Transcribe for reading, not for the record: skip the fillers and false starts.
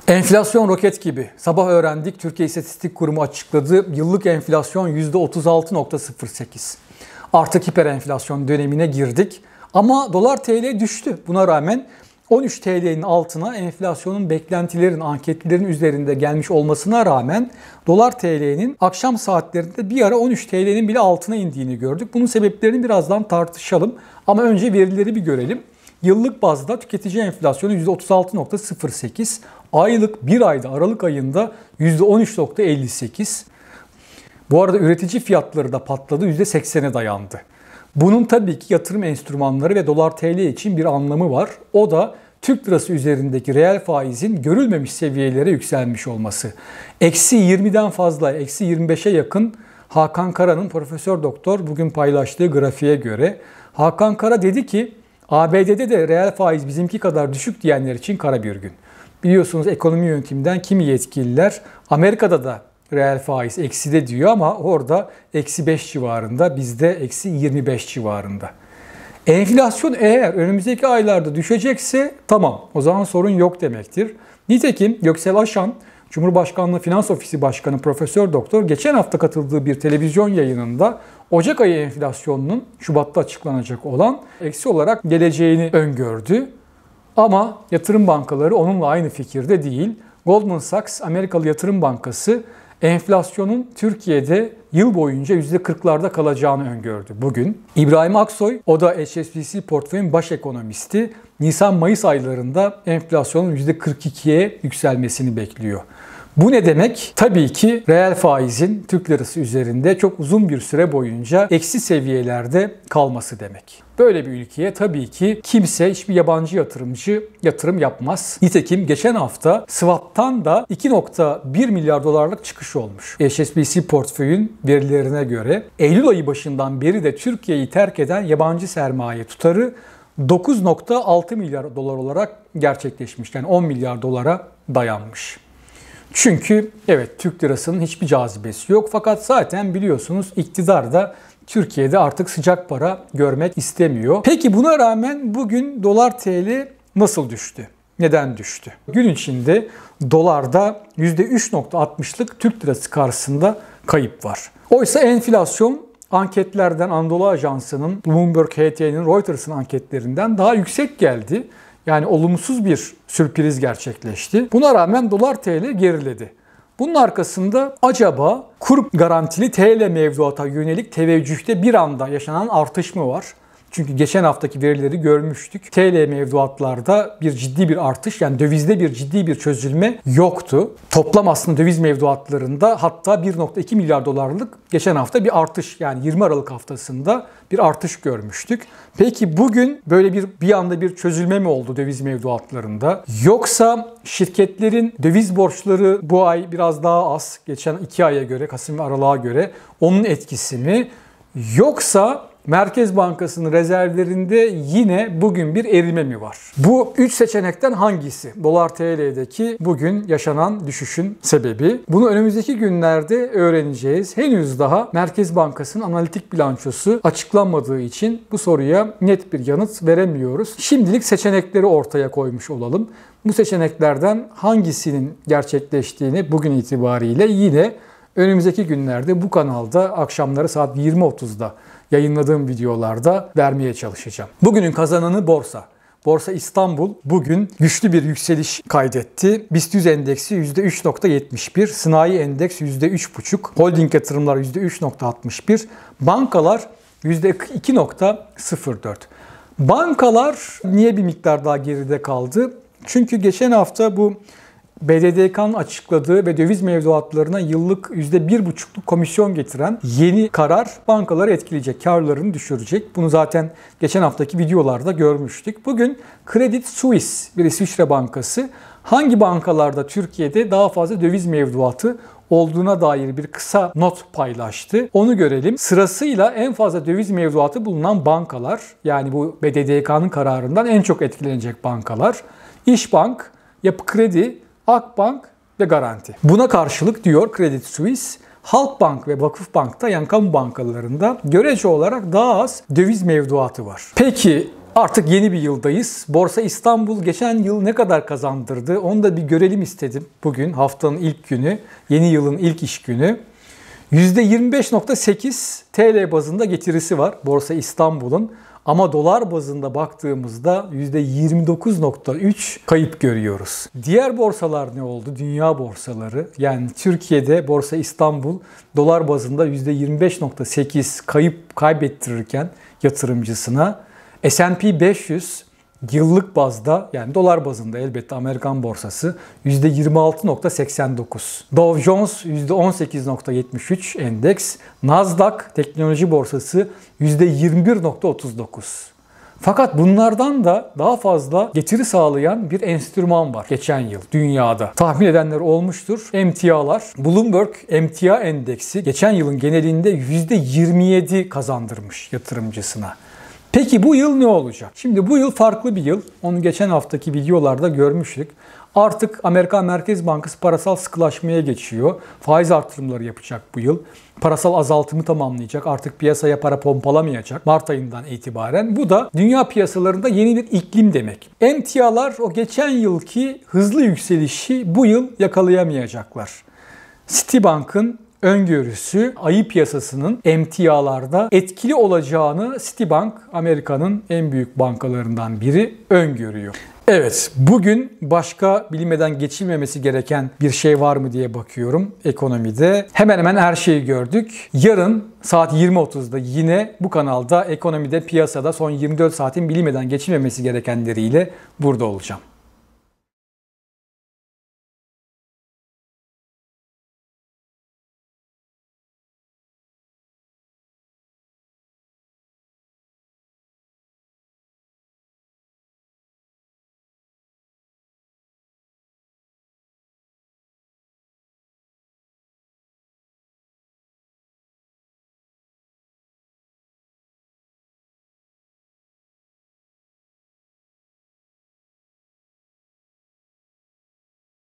Enflasyon roket gibi. Sabah öğrendik, Türkiye İstatistik Kurumu açıkladı. Yıllık enflasyon %36.08. Artık hiper enflasyon dönemine girdik. Ama dolar TL düştü. Buna rağmen 13 TL'nin altına enflasyonun beklentilerin, anketlerin üzerinde gelmiş olmasına rağmen dolar TL'nin akşam saatlerinde bir ara 13 TL'nin bile altına indiğini gördük. Bunun sebeplerini birazdan tartışalım. Ama önce verileri bir görelim. Yıllık bazda tüketici enflasyonu %36.08, aylık bir ayda Aralık ayında %13.58. Bu arada üretici fiyatları da patladı, %80'e dayandı. Bunun tabii ki yatırım enstrümanları ve dolar TL için bir anlamı var. O da Türk lirası üzerindeki reel faizin görülmemiş seviyelere yükselmiş olması. -20'den fazla, -25'e yakın Hakan Kara'nın Profesör Doktor bugün paylaştığı grafiğe göre. Hakan Kara dedi ki ABD'de de reel faiz bizimki kadar düşük diyenler için kara bir gün. Biliyorsunuz ekonomi yönetiminden kimi yetkililer Amerika'da da reel faiz ekside diyor ama orada -5 civarında, bizde -25 civarında. Enflasyon eğer önümüzdeki aylarda düşecekse tamam, o zaman sorun yok demektir. Nitekim Göksel Aşan, Cumhurbaşkanlığı Finans Ofisi Başkanı Profesör Doktor geçen hafta katıldığı bir televizyon yayınında Ocak ayı enflasyonunun Şubat'ta açıklanacak olan eksi olarak geleceğini öngördü. Ama yatırım bankaları onunla aynı fikirde değil. Goldman Sachs, Amerikalı yatırım bankası enflasyonun Türkiye'de yıl boyunca %40'larda kalacağını öngördü bugün. İbrahim Aksoy, o da HSBC portföyün baş ekonomisti, Nisan-Mayıs aylarında enflasyonun %42'ye yükselmesini bekliyor. Bu ne demek? Tabii ki reel faizin Türk lirası üzerinde çok uzun bir süre boyunca eksi seviyelerde kalması demek. Böyle bir ülkeye tabii ki kimse, hiçbir yabancı yatırımcı yatırım yapmaz. Nitekim geçen hafta swap'tan da 2.1 milyar dolarlık çıkış olmuş. HSBC portföyün verilerine göre Eylül ayı başından beri de Türkiye'yi terk eden yabancı sermaye tutarı 9.6 milyar dolar olarak gerçekleşmiş. Yani 10 milyar dolara dayanmış. Çünkü evet, Türk lirasının hiçbir cazibesi yok. Fakat zaten biliyorsunuz iktidar da Türkiye'de artık sıcak para görmek istemiyor. Peki buna rağmen bugün dolar TL nasıl düştü? Neden düştü? Gün içinde dolarda %3.60'lık Türk lirası karşısında kayıp var. Oysa enflasyon anketlerden, Anadolu Ajansı'nın, Bloomberg HT'nin, Reuters'ın anketlerinden daha yüksek geldi. Yani olumsuz bir sürpriz gerçekleşti. Buna rağmen dolar TL geriledi. Bunun arkasında acaba kur garantili TL mevduata yönelik teveccühte bir anda yaşanan artış mı var? Çünkü geçen haftaki verileri görmüştük. TL mevduatlarda ciddi bir artış, yani dövizde ciddi bir çözülme yoktu. Toplam aslında döviz mevduatlarında hatta 1.2 milyar dolarlık geçen hafta bir artış, yani 20 Aralık haftasında bir artış görmüştük. Peki bugün böyle bir anda bir çözülme mi oldu döviz mevduatlarında? Yoksa şirketlerin döviz borçları bu ay biraz daha az, geçen 2 aya göre, Kasım ve Aralık'a göre, onun etkisi mi? Yoksa Merkez Bankası'nın rezervlerinde yine bugün bir erime mi var? Bu 3 seçenekten hangisi dolar TL'deki bugün yaşanan düşüşün sebebi? Bunu önümüzdeki günlerde öğreneceğiz. Henüz daha Merkez Bankası'nın analitik bilançosu açıklanmadığı için bu soruya net bir yanıt veremiyoruz. Şimdilik seçenekleri ortaya koymuş olalım. Bu seçeneklerden hangisinin gerçekleştiğini bugün itibariyle yine önümüzdeki günlerde bu kanalda akşamları saat 20.30'da yayınladığım videolarda vermeye çalışacağım. Bugünün kazananı borsa. Borsa İstanbul bugün güçlü bir yükseliş kaydetti. BIST 100 endeksi %3.71, sanayi endeks %3.5, holding yatırımlar %3.61, bankalar %2.04. Bankalar niye bir miktar daha geride kaldı? Çünkü geçen hafta bu BDDK'nın açıkladığı ve döviz mevduatlarına yıllık %1,5'luk komisyon getiren yeni karar bankaları etkileyecek, karlarını düşürecek. Bunu zaten geçen haftaki videolarda görmüştük. Bugün Credit Suisse, bir İsviçre bankası, hangi bankalarda Türkiye'de daha fazla döviz mevduatı olduğuna dair bir kısa not paylaştı. Onu görelim. Sırasıyla en fazla döviz mevduatı bulunan bankalar, yani bu BDDK'nın kararından en çok etkilenecek bankalar: İşbank, Yapı Kredi, Akbank ve Garanti. Buna karşılık diyor Credit Suisse, Halkbank ve Vakıfbank'ta, yani kamu bankalarında görece olarak daha az döviz mevduatı var. Peki Artık yeni bir yıldayız. Borsa İstanbul geçen yıl ne kadar kazandırdı onu da bir görelim istedim. Bugün haftanın ilk günü, yeni yılın ilk iş günü. %25.8 TL bazında getirisi var Borsa İstanbul'un. Ama dolar bazında baktığımızda %29.3 kayıp görüyoruz. Diğer borsalar ne oldu? Dünya borsaları. Yani Türkiye'de Borsa İstanbul dolar bazında %25.8 kaybettirirken yatırımcısına S&P 500 yıllık bazda yani dolar bazında elbette Amerikan borsası %26.89. Dow Jones %18.73 endeks. Nasdaq teknoloji borsası %21.39. Fakat bunlardan da daha fazla getiri sağlayan bir enstrüman var geçen yıl dünyada. Tahmin edenler olmuştur. Emtialar. Bloomberg emtia endeksi geçen yılın genelinde %27 kazandırmış yatırımcısına. Peki bu yıl ne olacak? Şimdi bu yıl farklı bir yıl. Onu geçen haftaki videolarda görmüştük. Artık Amerikan Merkez Bankası parasal sıkılaşmaya geçiyor. Faiz artırımları yapacak bu yıl. Parasal azaltımı tamamlayacak. Artık piyasaya para pompalamayacak Mart ayından itibaren. Bu da dünya piyasalarında yeni bir iklim demek. Emtialar o geçen yılki hızlı yükselişi bu yıl yakalayamayacaklar. Citibank'ın öngörüsü ayı piyasasının emtialarda etkili olacağını Citibank, Amerika'nın en büyük bankalarından biri öngörüyor. Evet, bugün başka bilinmeden geçilmemesi gereken bir şey var mı diye bakıyorum ekonomide. Hemen hemen her şeyi gördük. Yarın saat 20.30'da yine bu kanalda ekonomide, piyasada son 24 saatin bilinmeden geçilmemesi gerekenleriyle burada olacağım.